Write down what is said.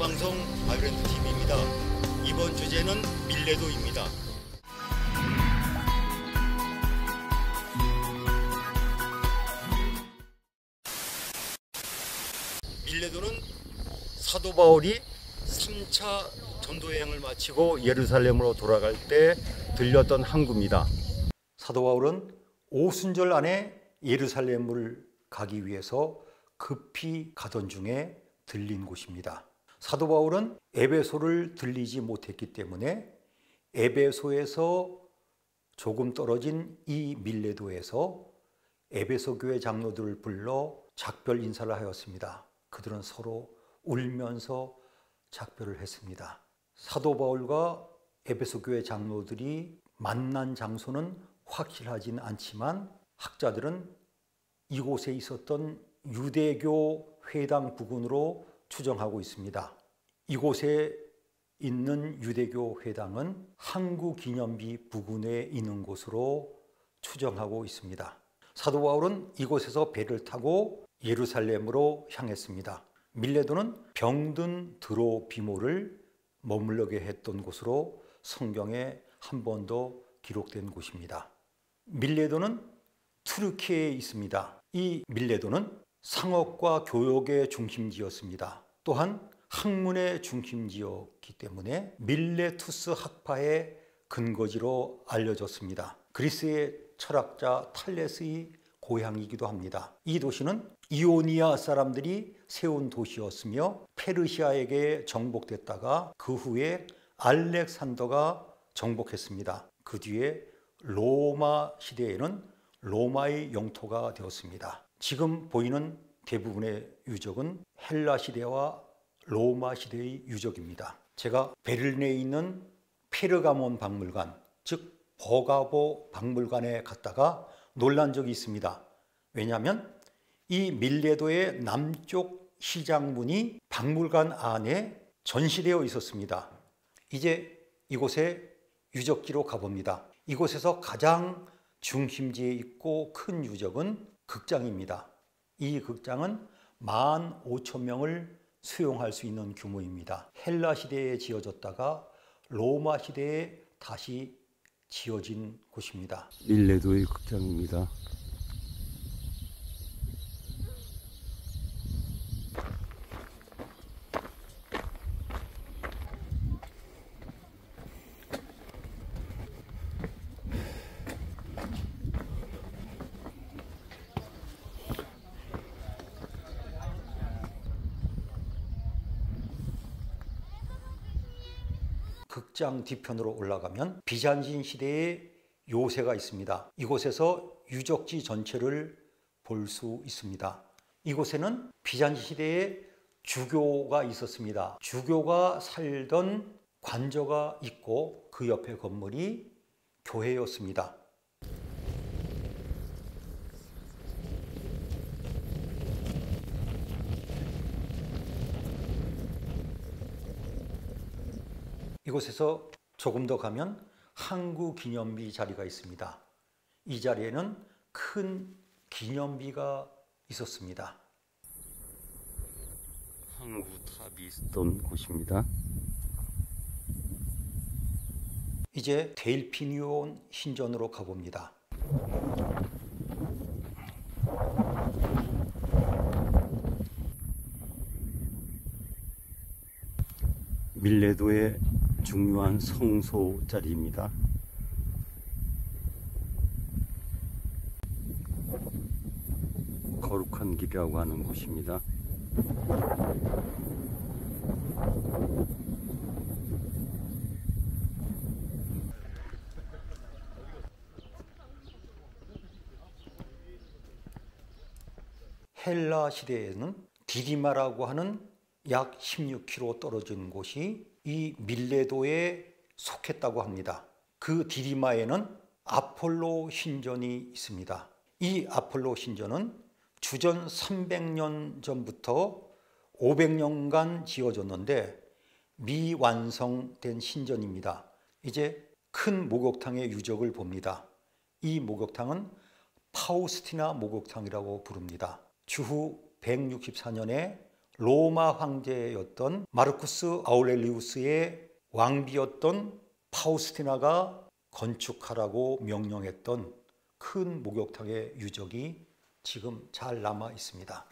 공영방송 아이랜드 TV입니다. 이번 주제는 밀레도입니다. 밀레도는 사도 바울이 3차 전도 여행을 마치고 예루살렘으로 돌아갈 때 들렸던 항구입니다. 사도 바울은 오순절 안에 예루살렘을 가기 위해서 급히 가던 중에 들린 곳입니다. 사도 바울은 에베소를 들리지 못했기 때문에 에베소에서 조금 떨어진 이 밀레도에서 에베소 교회 장로들을 불러 작별 인사를 하였습니다. 그들은 서로 울면서 작별을 했습니다. 사도 바울과 에베소 교회 장로들이 만난 장소는 확실하진 않지만 학자들은 이곳에 있었던 유대교 회당 부근으로 추정하고 있습니다. 이곳에 있는 유대교 회당은 항구기념비 부근에 있는 곳으로 추정하고 있습니다. 사도 바울은 이곳에서 배를 타고 예루살렘으로 향했습니다. 밀레도는 병든 드로비모를 머물러게 했던 곳으로 성경에 한 번 더 기록된 곳입니다. 밀레도는 투르키에 있습니다. 이 밀레도는 상업과 교역의 중심지였습니다. 또한 학문의 중심지였기 때문에 밀레투스 학파의 근거지로 알려졌습니다. 그리스의 철학자 탈레스의 고향이기도 합니다. 이 도시는 이오니아 사람들이 세운 도시였으며 페르시아에게 정복됐다가 그 후에 알렉산더가 정복했습니다. 그 뒤에 로마 시대에는 로마의 영토가 되었습니다. 지금 보이는 대부분의 유적은 헬라 시대와 로마 시대의 유적입니다. 제가 베를린에 있는 페르가몬 박물관, 즉 버가보 박물관에 갔다가 놀란 적이 있습니다. 왜냐하면 이 밀레도의 남쪽 시장문이 박물관 안에 전시되어 있었습니다. 이제 이곳에 유적지로 가봅니다. 이곳에서 가장 중심지에 있고 큰 유적은 극장입니다. 이 극장은 15,000명을 수용할 수 있는 규모입니다. 헬라 시대에 지어졌다가 로마 시대에 다시 지어진 곳입니다. 밀레도의 극장입니다. 극장 뒤편으로 올라가면 비잔틴 시대의 요새가 있습니다. 이곳에서 유적지 전체를 볼 수 있습니다. 이곳에는 비잔틴 시대에 주교가 있었습니다. 주교가 살던 관저가 있고 그 옆에 건물이 교회였습니다. 이곳에서 조금 더 가면 항구기념비 자리가 있습니다. 이 자리에는 큰 기념비가 있었습니다. 항구탑이 있었던 곳입니다. 이제 델피니온 신전으로 가봅니다. 밀레도의 중요한 성소 자리입니다. 거룩한 길이라고 하는 곳입니다. 헬라 시대에는 디디마라고 하는 약 16km 떨어진 곳이 이 밀레도에 속했다고 합니다. 그 디디마에는 아폴로 신전이 있습니다. 이 아폴로 신전은 주전 300년 전부터 500년간 지어졌는데 미완성된 신전입니다. 이제 큰 목욕탕의 유적을 봅니다. 이 목욕탕은 파우스티나 목욕탕이라고 부릅니다. 주후 164년에 로마 황제였던 마르쿠스 아우렐리우스의 왕비였던 파우스티나가 건축하라고 명령했던 큰 목욕탕의 유적이 지금 잘 남아 있습니다.